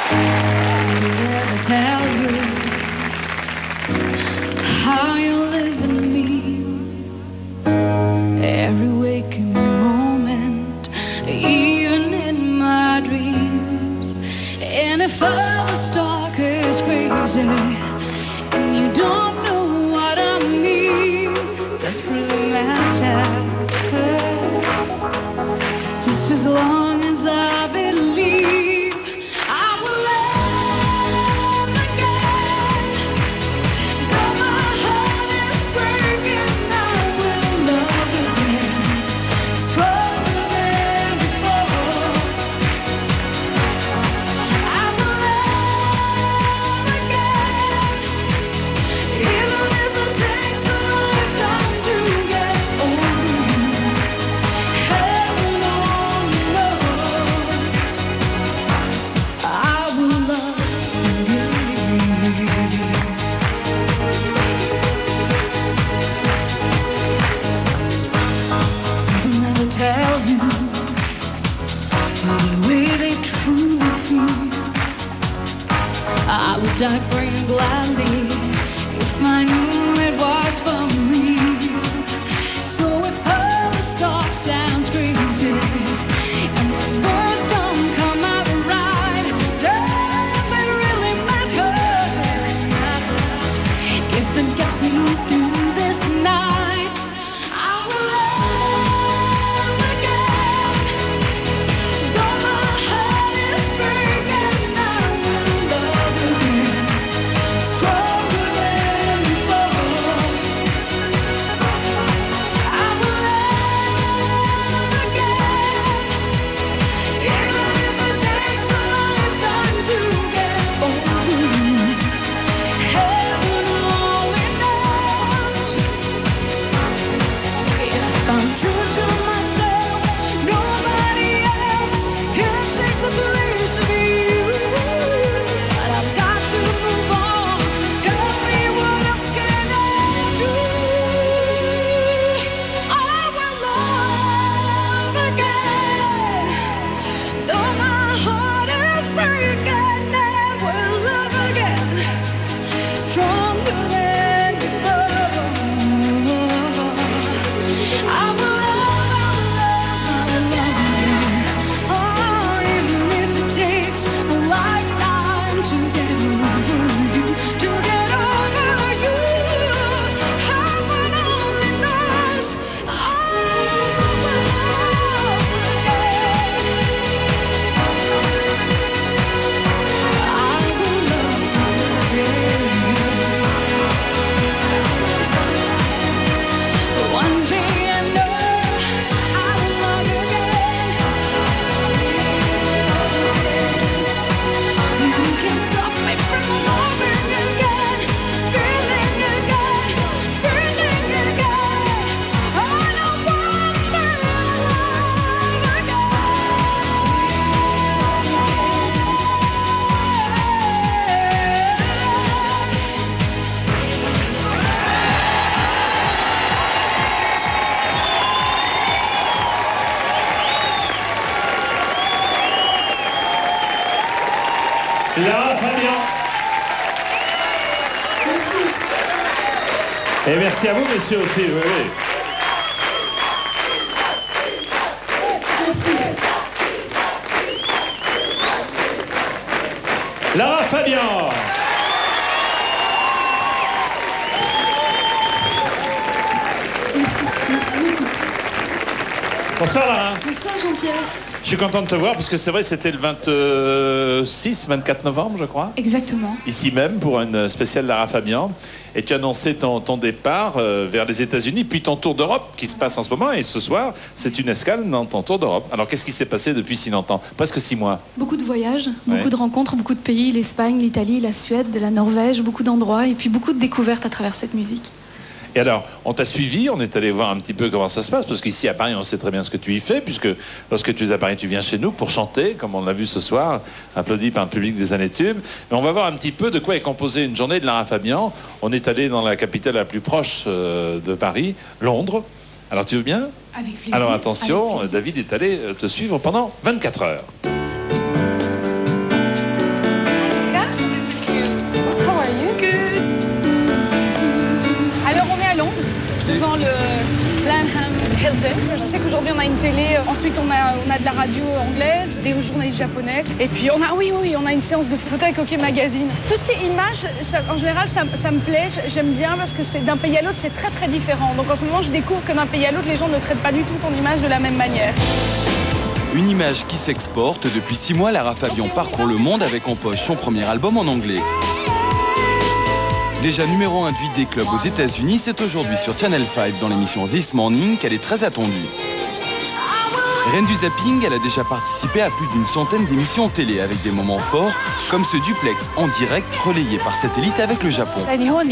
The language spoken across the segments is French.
never tell you how you live in me. Every waking moment, even in my dreams. And if other stalkers crazy and you don't know what I mean, doesn't really matter. Just as long as I believe, I will love again. Though my heart is breaking, I will love again, stronger than before. I will love again, even if it takes a lifetime to get over you. Heaven only knows I will love you. I'll never tell you the way they truly feel. I would die for you gladly if I knew it was for me. So if her talk sounds crazy and the words don't come out right, does it really matter? If it gets me through this night, I will love again. Though my heart is breaking, I will love again, stronger than before. I will love again, even if it takes a lifetime to get over you. Heaven only knows. If I'm true to myself, nobody else can take the place of you. But I've got to move on. Tell me what else can I do? I will love again. Though my heart is breaking, I will love again, stronger than before. I will love again. Oh, even if it takes a lifetime to get over you, to get over you. Heaven only knows I will love again. I will love again. One thing I know, I will love again. You can't stop me from loving again, feeling again, feeling again. I know one thing, I will love Lara Fabian. Et merci à vous, messieurs, aussi. Oui, oui. Lara Fabian. Merci. Bonsoir, Lara. Bonsoir Jean-Pierre. Je suis content de te voir parce que c'est vrai, c'était le 26, 24 novembre, je crois. Exactement. Ici même pour une spéciale Lara Fabian. Et tu as annoncé ton départ vers les États-Unis, puis ton tour d'Europe qui se passe en ce moment. Et ce soir, c'est une escale dans ton tour d'Europe. Alors qu'est-ce qui s'est passé depuis si longtemps? Presque 6 mois. Beaucoup de voyages, beaucoup de rencontres, beaucoup de pays, l'Espagne, l'Italie, la Suède, la Norvège, beaucoup d'endroits et puis beaucoup de découvertes à travers cette musique. Et alors, on t'a suivi, on est allé voir un petit peu comment ça se passe, parce qu'ici à Paris, on sait très bien ce que tu y fais, puisque lorsque tu es à Paris, tu viens chez nous pour chanter, comme on l'a vu ce soir, applaudi par le public des Années Tubes. Mais on va voir un petit peu de quoi est composée une journée de Lara Fabian. On est allé dans la capitale la plus proche de Paris, Londres. Alors tu veux bien? Avec plaisir. Alors attention, Avec plaisir. David est allé te suivre pendant 24 heures. télé. Ensuite, on a de la radio anglaise, des journalistes japonais. Et puis, on a une séance de photos avec OK Magazine. Tout ce qui est image, en général, ça me plaît. J'aime bien parce que d'un pays à l'autre, c'est très, très différent. Donc, en ce moment, je découvre que d'un pays à l'autre, les gens ne traitent pas du tout ton image de la même manière. Une image qui s'exporte. Depuis 6 mois, Lara Fabian parcourt le monde avec en poche son premier album en anglais. Déjà numéro 1 de des clubs aux États-Unis, c'est aujourd'hui sur Channel 5 dans l'émission This Morning qu'elle est très attendue. Reine du zapping, elle a déjà participé à plus d'une centaine d'émissions télé avec des moments forts comme ce duplex en direct relayé par satellite avec le Japon.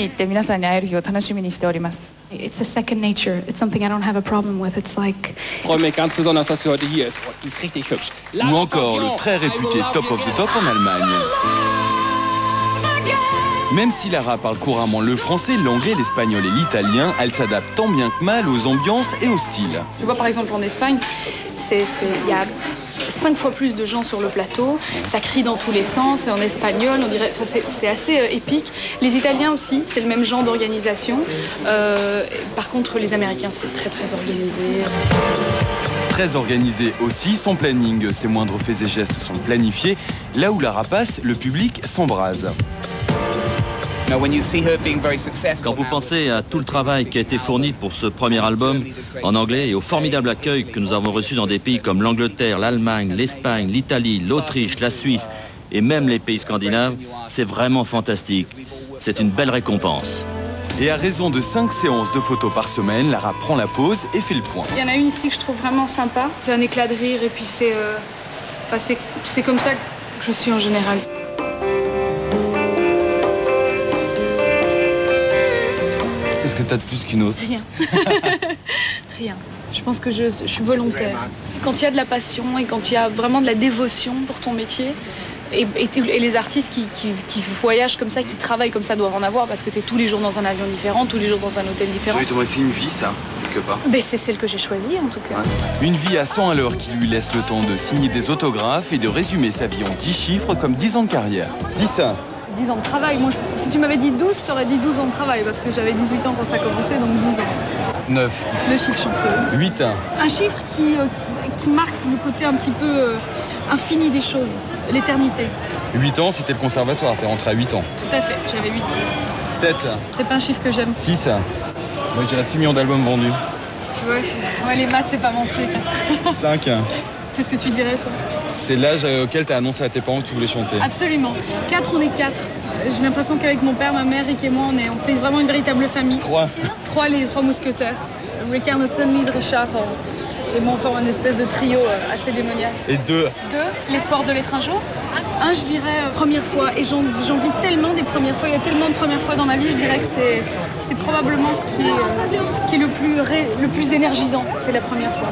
It's a second nature. It's something I don't have a problem with. It's like... Ich freue mich ganz besonders, dass sie heute hier ist. Die ist richtig hübsch. Ou encore le très réputé Top of the Top en Allemagne. Même si Lara parle couramment le français, l'anglais, l'espagnol et l'italien, elle s'adapte tant bien que mal aux ambiances et au style. Tu vois, par exemple, en Espagne, il y a 5 fois plus de gens sur le plateau, ça crie dans tous les sens, c'est en espagnol, on dirait, c'est assez épique. Les Italiens aussi, c'est le même genre d'organisation. Par contre, les Américains, c'est très très organisé. Très organisé aussi, son planning, ses moindres faits et gestes sont planifiés. Là où Lara passe, le public s'embrase. Quand vous pensez à tout le travail qui a été fourni pour ce premier album en anglais et au formidable accueil que nous avons reçu dans des pays comme l'Angleterre, l'Allemagne, l'Espagne, l'Italie, l'Autriche, la Suisse et même les pays scandinaves, c'est vraiment fantastique. C'est une belle récompense. Et à raison de 5 séances de photos par semaine, Lara prend la pause et fait le point. Il y en a une ici que je trouve vraiment sympa. C'est un éclat de rire et puis c'est comme ça que je suis en général. Qu'est-ce que t'as de plus qu'une autre? Rien. Rien. Je pense que je suis volontaire. Quand il y a de la passion et quand il y a vraiment de la dévotion pour ton métier, et les artistes qui voyagent comme ça, qui travaillent comme ça doivent en avoir parce que tu es tous les jours dans un avion différent, tous les jours dans un hôtel différent. Tu aurais fait une vie, ça, quelque part. Mais c'est celle que j'ai choisie en tout cas. Ouais. Une vie à 100 à l'heure qui lui laisse le temps de signer des autographes et de résumer sa vie en 10 chiffres comme 10 ans de carrière. 10 ça. 10 ans de travail. Moi, si tu m'avais dit 12, je t'aurais dit 12 ans de travail parce que j'avais 18 ans quand ça commençait, donc 12 ans. 9. Le chiffre chanceux. 8. Un chiffre qui marque le côté un petit peu infini des choses, l'éternité. 8 ans, c'était le conservatoire, t'es rentré à 8 ans. Tout à fait, j'avais 8 ans. 7. C'est pas un chiffre que j'aime. 6. Moi, j'ai 6 millions d'albums vendus. Tu vois, les maths, c'est pas mon truc. 5. Qu'est-ce que tu dirais, toi? C'est l'âge auquel tu as annoncé à tes parents que tu voulais chanter. Absolument. 4, on est 4. J'ai l'impression qu'avec mon père, ma mère, Rick et moi, on fait vraiment une véritable famille. 3. 3, les 3 mousquetaires. Rick Anderson, Lise Richard et moi, on forme une espèce de trio assez démoniaque. Et 2. 2, l'espoir de l'être un jour. 1, je dirais première fois. Et j'en vis tellement des premières fois. Il y a tellement de premières fois dans ma vie, je dirais que c'est probablement ce qui est le plus énergisant. C'est la première fois.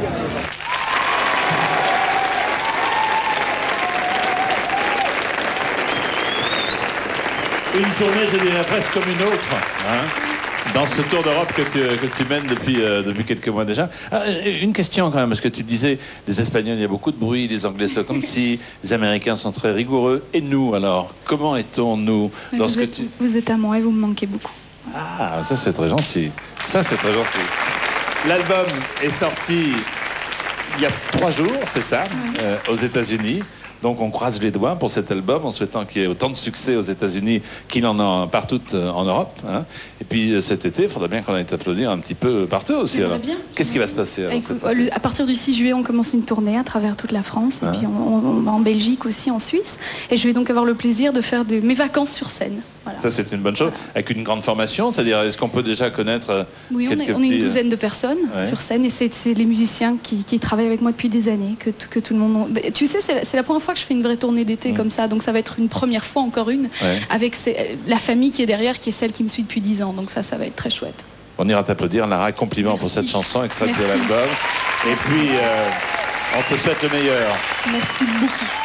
Une journée, je dirais presque comme une autre, hein, dans ce tour d'Europe que tu mènes depuis quelques mois déjà. Une question quand même, parce que tu disais, les Espagnols, il y a beaucoup de bruit, les Anglais sont comme si, les Américains sont très rigoureux. Et nous, alors, comment est-on, nous, lorsque vous êtes à moi et vous me manquez beaucoup. Ah, ça c'est très gentil. Ça c'est très gentil. L'album est sorti il y a 3 jours, c'est ça, aux États-Unis. Donc on croise les doigts pour cet album en souhaitant qu'il y ait autant de succès aux États-Unis qu'il en a partout en Europe. Hein. Et puis cet été, il faudrait bien qu'on aille t'applaudir un petit peu partout aussi. Qu'est-ce qui va se passer alors, à partir du 6 juillet, on commence une tournée à travers toute la France. Et puis on va en Belgique aussi, en Suisse. Et je vais donc avoir le plaisir de faire mes vacances sur scène. Voilà. Ça c'est une bonne chose. Avec une grande formation, c'est-à-dire est-ce qu'on peut déjà connaître Oui, on est une douzaine de personnes sur scène. Et c'est les musiciens qui travaillent avec moi depuis des années. Que tout le monde... Tu sais, c'est la première fois que je fais une vraie tournée d'été comme ça. Donc ça va être une première fois, encore une, avec la famille qui est derrière, qui est celle qui me suit depuis 10 ans. Donc ça va être très chouette. On ira t'applaudir, Lara. Compliment pour cette chanson, extraite de l'album. Et puis, on te souhaite le meilleur. Merci beaucoup.